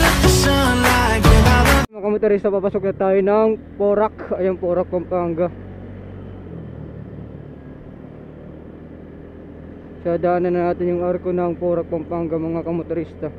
Mga kamotorista, papasok na tayo ng Porac. Ayan, Porac, Pampanga. So daanan na natin yung arko ng Porac, Pampanga, mga kamotorista.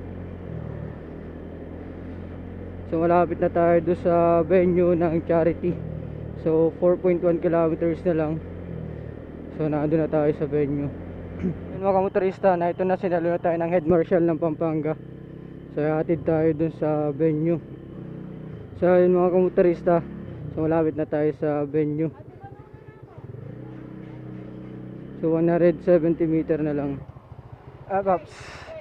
So malapit na tayo doon sa venue ng charity. So 4.1 kilometers na lang. So nandun na tayo sa venue. Yun, mga kamotorista, na ito na, sinalo na tayo ng Head Marshal ng Pampanga. So hatid tayo dun sa venue. So yun, mga kamotorista, so malapit na tayo sa venue. So 170 meter na lang. Paps.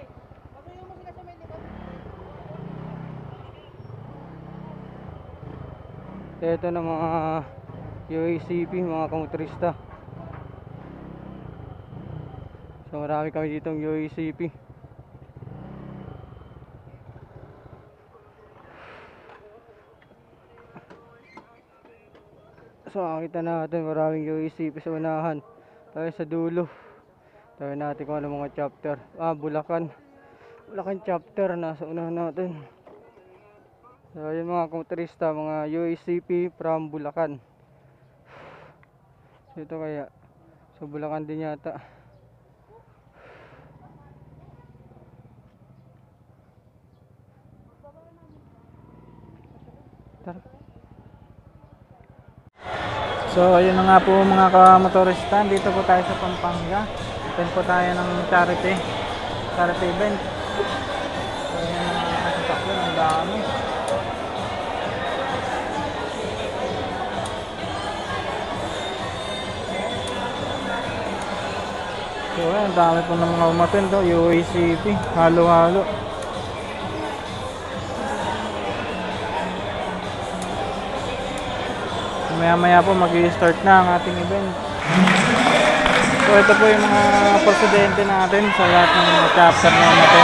So ito na mga UACP, mga kamotorista. So marami kami ditong UACP. So makita natin maraming UACP sa unahan. Tayo sa dulo. Tayo natin kung ano mga chapter. Bulacan. Bulacan chapter nasa unahan natin. So yun, mga kamotorista, mga UACP from Bulacan. So ito kaya. So Bulacan din yata. Tara. So ayun na nga po mga kamotorista, dito po tayo sa Pampanga. Attend po tayo ng charity event. So ayun ang mga kasasakyan, ang dami. So ayun, ang dami po ng mga umattend, UACP, halo-halo. Maya-maya po mag-i-start na ang ating event. So ito po yung mga presidente natin sa lahat ng mga chapter na natin.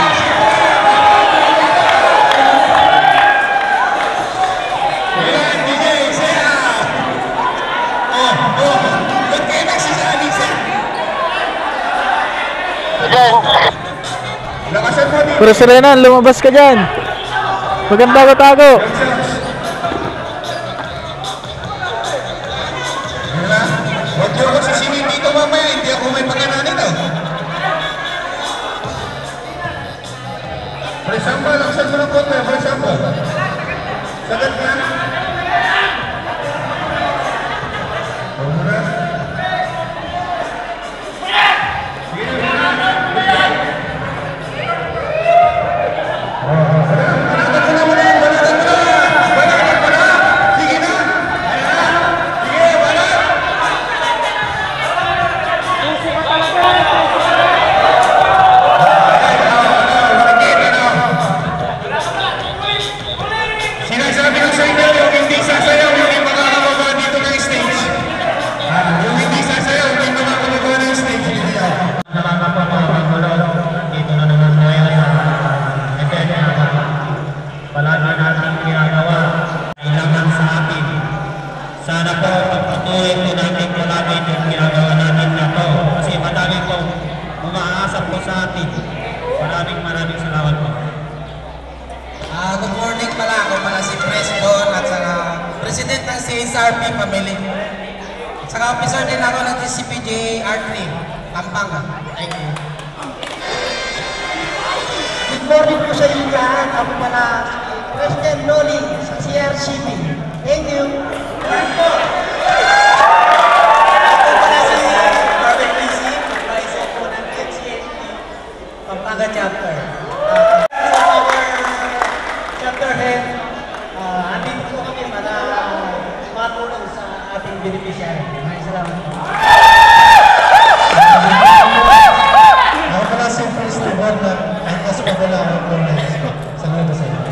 Pero Serena, lumabas ka dyan. Maganda tago. Huwag niyo ako sisingin dito mamaya, hindi ako may pagana nito. For example, ang saan mo ng konti, for example. Sagat ka. Huwag mo na. Maraming salamat po. Good morning pala. Ako pala si Preston at saka President ng CSRP Family. At saka officer din ako ng CPJ R3, Pampanga. Thank you. Good morning po sa inyo lahat. Ako pala si President Noli sa CRCP. Thank you. Ako pala si Robert PC, Vice po ng NCHP, Pampanga Chapter. Chapter Head, andito po kami para matulong sa ating beneficiary. Maraming salamat po. Ako pala si President Bornat, ang kaspagala ako po na salamat sa inyo.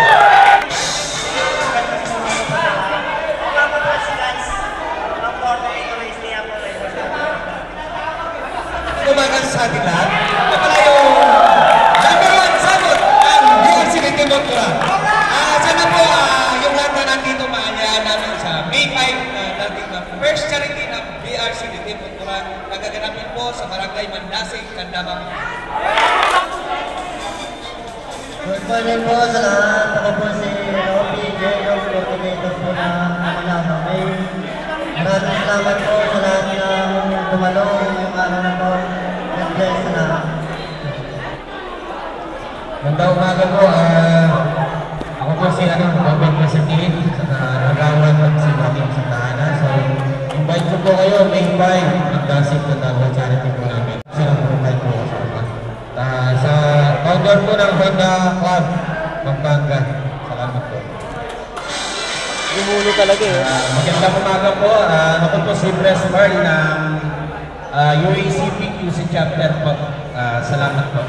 Lumagan sa ating lahat. Ito pala yung number 1 sagot ang BRC Tintimokura. Sana po yung lahat na nandito maanyaan namin sa May 5 natin na first charity ng BRC Tintimokura na gaganapin po sa Barangay Mandasig, Candamang. Good morning po sa lahat. Ako po si Robby J.O. coordinator po ng Manama May. Maraming salamat po sa lahat ng dumalo ngayong araw na po. God bless sa lahat. Magandang umaga po. Ako po si Robert Masatin sa Nagawan at si Mating sa Tahanan. So, invite ko po kayo May 5 magdasig na Davao Charity po namin. Silang invite po sa sa founder po ng Honda Club Pampanga. Salamat po. Gumulo talaga eh. Magandang umaga po. Ako po si Press Bar ng UACP QC Chapter po. Salamat po.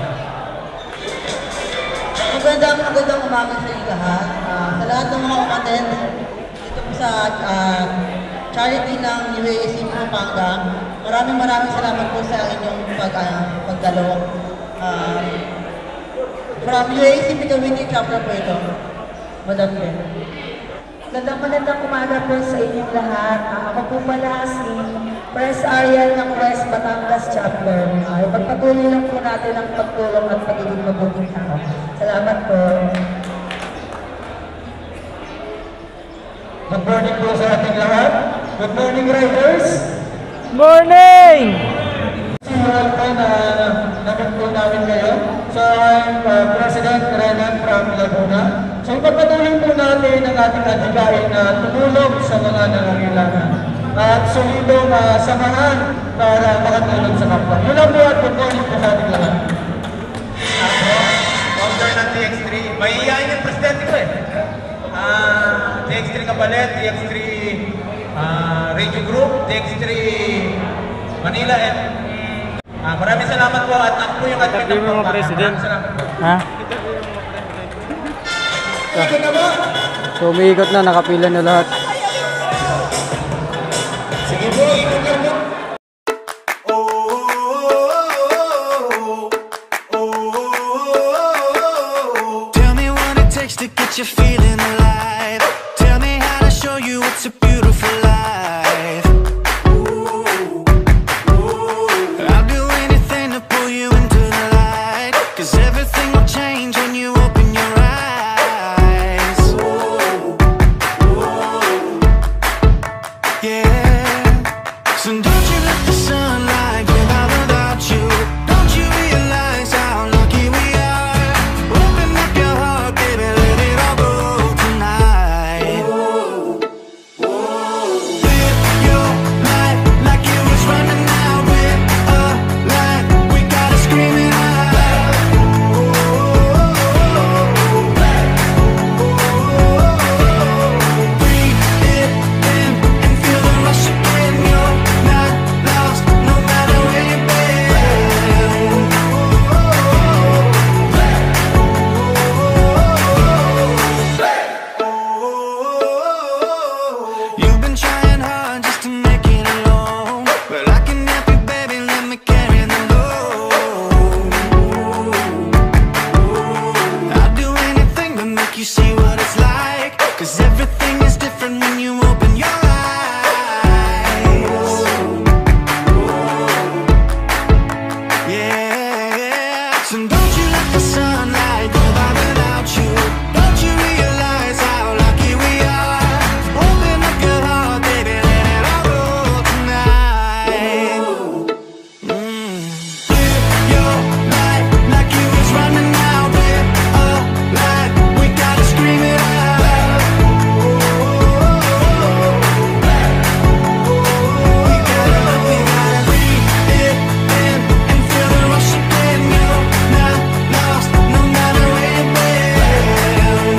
Magandang umaga sa inyo lahat. Sa lahat ng mga umattend dito po sa charity ng UACP Pampanga. Maraming salamat po sa inyong pagdalo. From UACP Community Chapter po ito. Madam Ben. Magandang umaga po sa inyong lahat. Ako po pala si Press Ariel ng West Batangas Chapter. Ipagpatuloy lang po natin ang pagtulong at pagiging mabuting tao. Salamat po. Good morning po sa ating lahat. Good morning, riders. Morning! Simulan po na namin po namin kayo. So, I'm President Renan from Laguna. So, ipagpatuloy po natin ang ating adhikain na tumulong sa mga nangangailangan. At solidong samahan para makatulong sa kapwa. Yun lang po at good morning po sa ating lahat. Ako, founder ng TX3. Mahihayin yung presidente ko eh. TX3 Kabalet, TX3 Radio Group, TX3 Manila, and maraming salamat po at ako po yung admin ng mga president. Ha? So umiikot na, nakapila na lahat. Sige po, ikot lang po. Tell me what it takes to get you feeling alive. Tell me how to show you it's a beautiful life. I'll do anything to pull you into the light, 'cause everything will change when you open your eyes. Yeah. So don't you let the sunlight get out without you. Don't you realize how lucky we are? Open up your heart, baby, let it all go tonight. Live your life like it was running out with a light. We gotta scream it out. Breathe it in and feel the rush again. You're not lost, no matter where you've been. You've been trying hard just to make it alone, but I can help you, baby, let me carry the load. I'll do anything to make you see what it's like, 'cause everything is different when you open your eyes. Yeah, so don't you let the sunlight go by without you. Don't you realize how lucky we are? Open up your heart, baby, let it all go tonight. Live your life like you was running out with a light. We gotta scream it out. We gotta breathe it in and feel the rush again. You're not lost, no matter where you've been.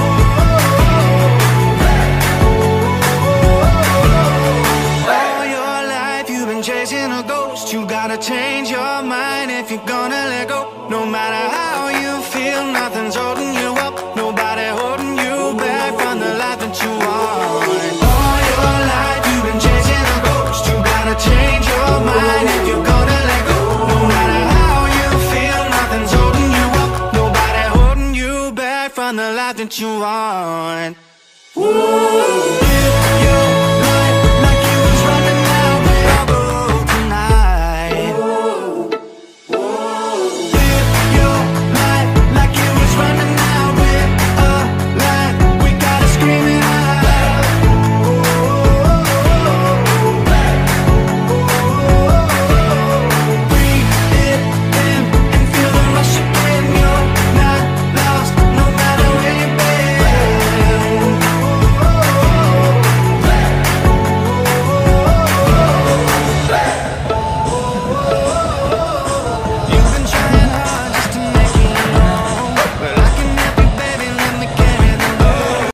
All your life you've been chasing a ghost. You gotta change your mind if you're gonna let go. No matter how you feel, nothing's holding you up. Nobody holding you back from the life that you want. All your life you've been chasing a ghost. You gotta change your mind if you're gonna let go. No matter how you feel, nothing's holding you up. Nobody holding you back from the life that you want. Live